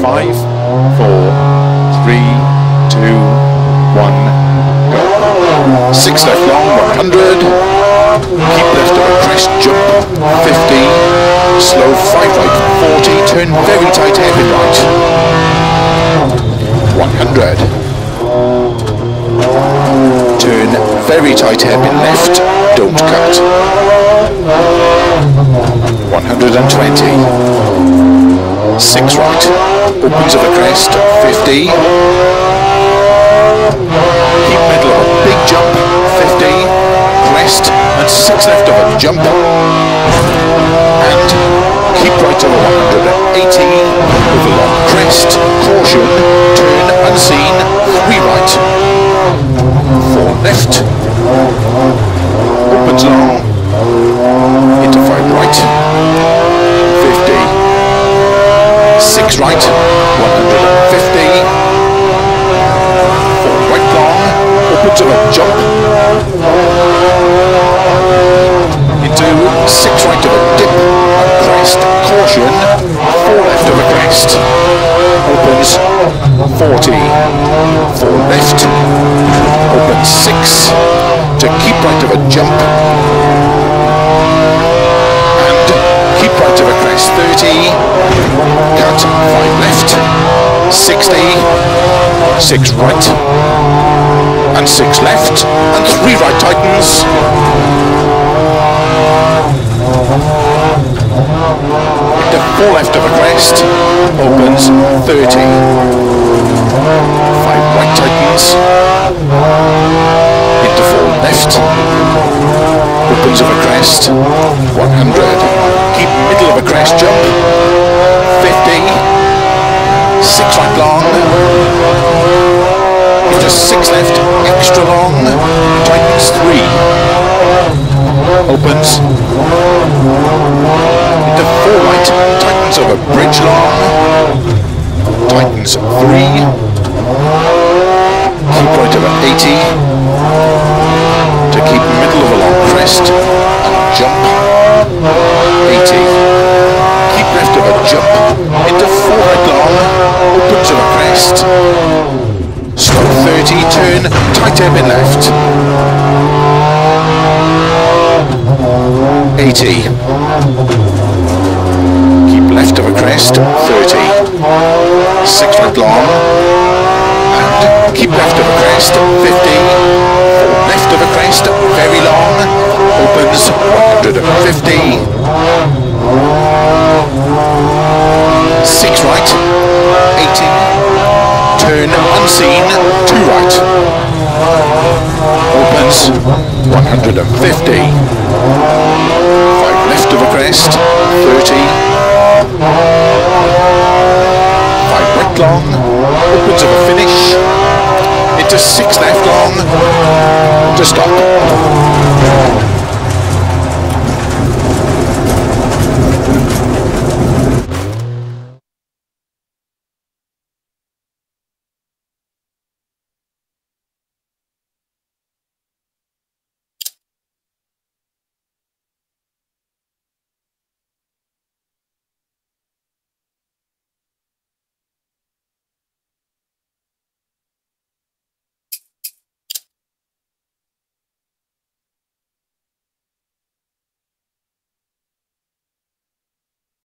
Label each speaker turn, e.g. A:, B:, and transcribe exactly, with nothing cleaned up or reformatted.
A: Five, four, three, two, one, go. Six left long, one hundred. Keep left of a crest jump, fifty. Slow, five right, forty. Turn very tight hairpin right. one hundred. Turn very tight hairpin left, don't cut. one hundred twenty. Six right, opens of a crest, fifty. Keep middle of a big jump, fifty. Crest and six left of a jump. And keep right of a one hundred eighty. With a long crest, caution, turn unseen, three right. Four left. Opens long. Into five right. fifty. Six right. one hundred fifty. Four right long. Opens of a jump. Into six right of a dip. And crest. Caution. Four left of a crest. Opens forty. Four left. Opens six. To keep right of a jump. And keep right of a crest. thirty. Cut. five left. sixty. six right. And six left. And three right tightens. Into four left of a crest. Opens thirty. five right tightens. Into four left. Opens of a crest. one hundred. Keep middle of a crest jump. fifty. six right long. Into six left. Extra long. Tightens three. Opens. Into four right. Tightens of a bridge long. Tightens three. Keep right of an eighty. To keep middle of a long crest. And jump. eighty. Keep left of a jump. Into four right long. Opens of a crest. Slow thirty. Turn. Tight hairpin left. eighty. Keep left of a crest, thirty. six right long. And keep left of a crest, fifty. Four left of a crest, very long. Opens one hundred fifty. six right, eighty. Turn unseen, two right. Opens one hundred fifty. five left of a crest, thirty. five right long. Opens of a finish. Into six left long. To stop.